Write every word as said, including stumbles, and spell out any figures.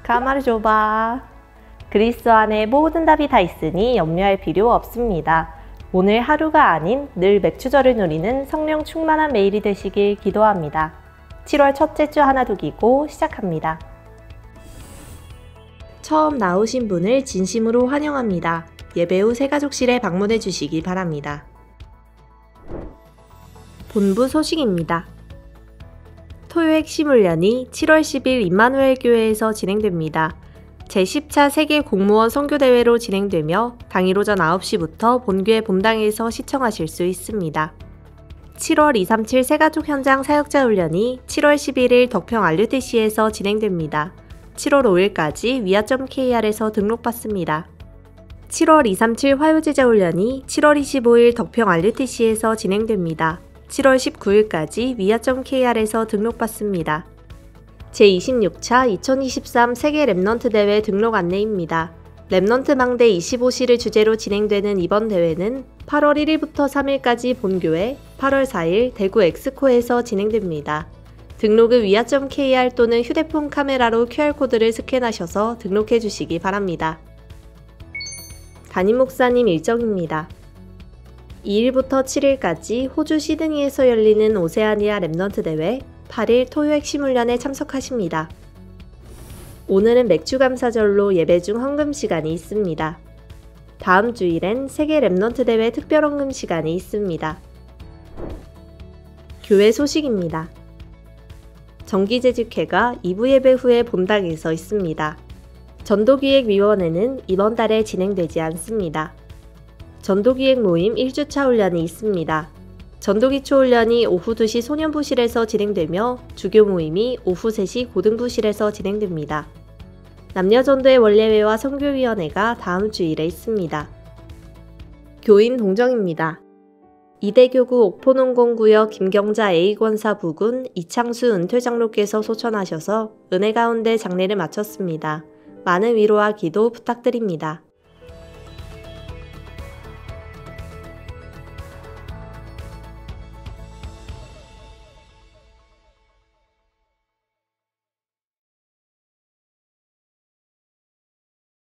가마를 줘봐. 그리스 안에 모든 답이 다 있으니 염려할 필요 없습니다. 오늘 하루가 아닌 늘 맥주절을 누리는 성령 충만한 매일이 되시길 기도합니다. 칠월 첫째 주 하나두기고 시작합니다. 처음 나오신 분을 진심으로 환영합니다. 예배 후 새가족실에 방문해 주시기 바랍니다. 본부 소식입니다. 토요핵 심훈련이 칠월 십일 임마누엘 교회에서 진행됩니다. 제십 차 세계 공무원 선교대회로 진행되며 당일 오전 아홉 시부터 본교회 본당에서 시청하실 수 있습니다. 칠월 이백삼십칠 새가족 현장 사역자 훈련이 칠월 십일일 덕평 알유티씨에서 진행됩니다. 칠월 오일까지 위아 점 케이알에서 등록받습니다. 칠월 이백삼십칠 화요제자 훈련이 칠월 이십오일 덕평 알유티씨에서 진행됩니다. 칠월 십구일까지 위아 점 케이알에서 등록받습니다. 제이십육 차 이천이십삼 세계 랩넌트 대회 등록 안내입니다. 랩넌트 망대 이십오 시를 주제로 진행되는 이번 대회는 팔월 일일부터 삼일까지 본교회, 팔월 사일 대구 엑스코에서 진행됩니다. 등록은 위아 점 케이알 또는 휴대폰 카메라로 큐알코드를 스캔하셔서 등록해 주시기 바랍니다. 담임 목사님 일정입니다. 이일부터 칠일까지 호주 시드니에서 열리는 오세아니아 랩넌트 대회 팔일 토요핵 심훈련에 참석하십니다. 오늘은 맥주 감사절로 예배 중 헌금 시간이 있습니다. 다음 주일엔 세계 랩넌트 대회 특별 헌금 시간이 있습니다. 교회 소식입니다. 정기재직회가 이 부 예배 후에 본당에서 있습니다. 전도기획위원회는 이번 달에 진행되지 않습니다. 전도기획 모임 일 주차 훈련이 있습니다. 전도기초 훈련이 오후 두 시 소년부실에서 진행되며 주교 모임이 오후 세 시 고등부실에서 진행됩니다. 남녀전도의 원례회와 선교위원회가 다음 주일에 있습니다. 교인 동정입니다. 이대교구 옥포농공구역 김경자 에이권사 부군 이창수 은퇴장로께서 소천하셔서 은혜 가운데 장례를 마쳤습니다. 많은 위로와 기도 부탁드립니다.